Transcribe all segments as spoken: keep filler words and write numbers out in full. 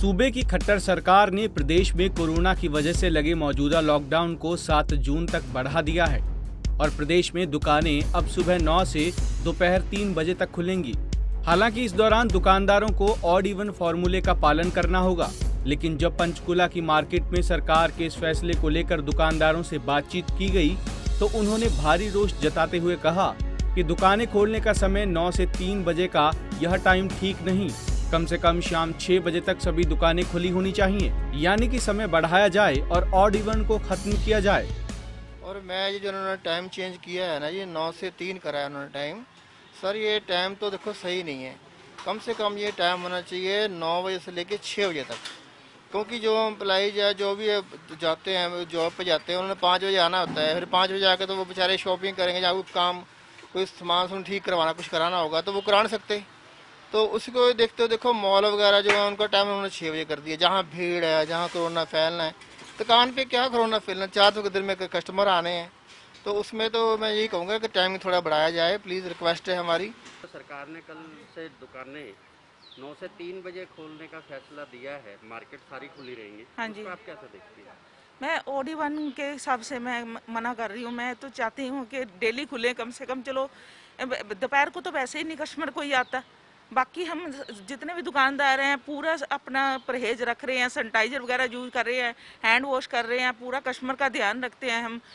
सूबे की खट्टर सरकार ने प्रदेश में कोरोना की वजह से लगे मौजूदा लॉकडाउन को सात जून तक बढ़ा दिया है और प्रदेश में दुकानें अब सुबह नौ से दोपहर तीन बजे तक खुलेंगी। हालांकि इस दौरान दुकानदारों को ऑड इवन फॉर्मूले का पालन करना होगा, लेकिन जब पंचकुला की मार्केट में सरकार के इस फैसले को लेकर दुकानदारों से बातचीत की गई तो उन्होंने भारी रोष जताते हुए कहा कि दुकानें खोलने का समय नौ से तीन बजे का यह टाइम ठीक नहीं, कम से कम शाम छह बजे तक सभी दुकानें खुली होनी चाहिए, यानी कि समय बढ़ाया जाए और ऑड इवन को खत्म किया जाए। और मैं ये जो उन्होंने टाइम चेंज किया है ना, ये नौ से तीन कराया उन्होंने टाइम, सर ये टाइम तो देखो सही नहीं है। कम से कम ये टाइम होना चाहिए नौ बजे से लेके छः बजे तक, क्योंकि जो एम्प्लॉइज है जो भी जाते हैं जॉब पे जाते हैं उन्होंने पाँच बजे आना होता है, फिर पाँच बजे आके तो वो बेचारे शॉपिंग करेंगे, जहाँ काम कोई सामान सुन ठीक करवाना कुछ कराना होगा तो वो करा नहीं सकते। तो उसको देखते हो देखो मॉल वगैरह जो है उनका टाइम उन्होंने छः बजे कर दिया, जहाँ भीड़ है जहाँ कोरोना फैलना है। दुकान पे क्या कोरोना फैलना, चार सौ के दिन में कस्टमर आने हैं, तो उसमें तो मैं यही कहूँगा कि टाइम थोड़ा बढ़ाया जाए, प्लीज़ रिक्वेस्ट है हमारी। तो सरकार ने कल से दुकानें नौ से तीन बजे खोलने का फैसला दिया है, मार्केट सारी खुली रहेंगी। हाँ जी, आप कैसे देखती हैं? मैं ऑड इवन के हिसाब से मैं मना कर रही हूँ। मैं तो चाहती हूँ कि डेली खुले, कम से कम चलो दोपहर को तो वैसे ही नहीं कस्टमर कोई आता, बाकी हम जितने भी दुकानदार हैं पूरा अपना परहेज रख रहे हैं, सैनिटाइजर वगैरह यूज कर रहे हैं, हैंड वॉश कर रहे हैं, पूरा कस्टमर का ध्यान रखते हैं हम।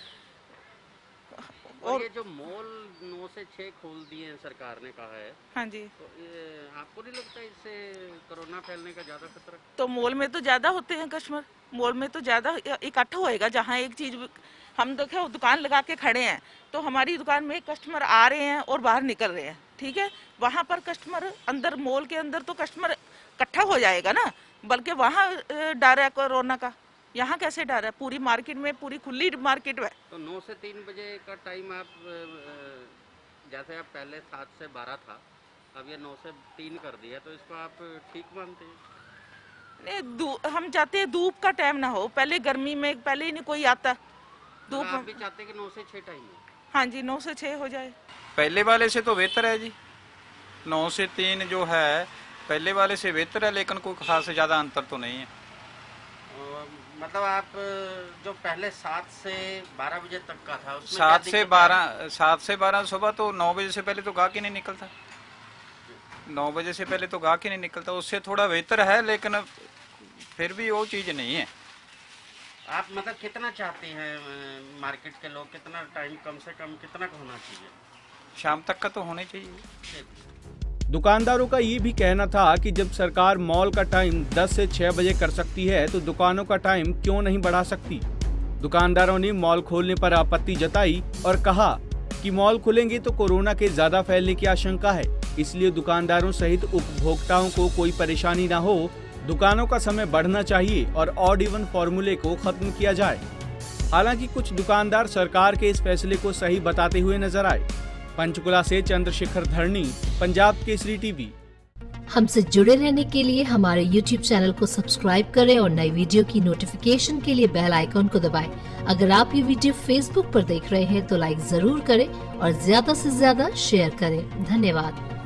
और, और ये जो मॉल नौ से छः खोल दिए हैं सरकार ने कहा है, हाँ जी, तो ये आपको नहीं लगता इससे कोरोना फैलने का ज़्यादा खतरा? तो मॉल में तो ज़्यादा होते हैं कस्टमर, मॉल में तो ज़्यादा इकट्ठा होएगा। जहाँ एक चीज़ हम देखो दुकान लगा के खड़े हैं तो हमारी दुकान में कस्टमर आ रहे हैं और बाहर निकल रहे हैं, ठीक है, वहाँ पर कस्टमर अंदर मॉल के अंदर तो कस्टमर इकट्ठा हो जाएगा ना, बल्कि वहाँ डर है कोरोना का, यहाँ कैसे डर है? पूरी मार्केट में पूरी खुली मार्केट है। तो नौ से तीन बजे का टाइम आप जैसे आप पहले सात से बारह था, अब ये नौ से तीन कर दिया, तो इसको आप ठीक मानते हैं? नहीं, हम चाहते हैं धूप का टाइम ना हो, पहले गर्मी में पहले ही नहीं कोई आता, धूप आप भी चाहते हैं कि नौ से छः टाइम हो? हाँ जी, नौ से छः हो जाए। पहले वाले से तो बेहतर है जी, नौ से तीन जो है पहले वाले से बेहतर है, लेकिन कोई खास ज़्यादा अंतर तो नहीं है। मतलब आप जो पहले सात से बारह बजे तक का था उसमें सात से बारह सात से बारह सुबह तो नौ बजे से पहले तो गाहक ही नहीं निकलता, नौ बजे से पहले तो गाहक ही नहीं निकलता, उससे थोड़ा बेहतर है, लेकिन फिर भी वो चीज़ नहीं है। आप मतलब कितना चाहते हैं मार्केट के लोग, कितना टाइम कम से कम कितना होना चाहिए? शाम तक का तो होना चाहिए। दुकानदारों का ये भी कहना था कि जब सरकार मॉल का टाइम दस से छह बजे कर सकती है तो दुकानों का टाइम क्यों नहीं बढ़ा सकती। दुकानदारों ने मॉल खोलने पर आपत्ति जताई और कहा कि मॉल खुलेंगे तो कोरोना के ज्यादा फैलने की आशंका है, इसलिए दुकानदारों सहित उपभोक्ताओं को कोई परेशानी न हो, दुकानों का समय बढ़ना चाहिए और ऑड इवन फॉर्मूले को खत्म किया जाए। हालांकि कुछ दुकानदार सरकार के इस फैसले को सही बताते हुए नजर आए। पंचकुला से चंद्रशेखर धरनी, पंजाब केसरी टीवी। हमसे जुड़े रहने के लिए हमारे यूट्यूब चैनल को सब्सक्राइब करें और नई वीडियो की नोटिफिकेशन के लिए बेल आइकॉन को दबाएं। अगर आप ये वीडियो फेसबुक पर देख रहे हैं तो लाइक जरूर करें और ज्यादा से ज्यादा शेयर करें। धन्यवाद।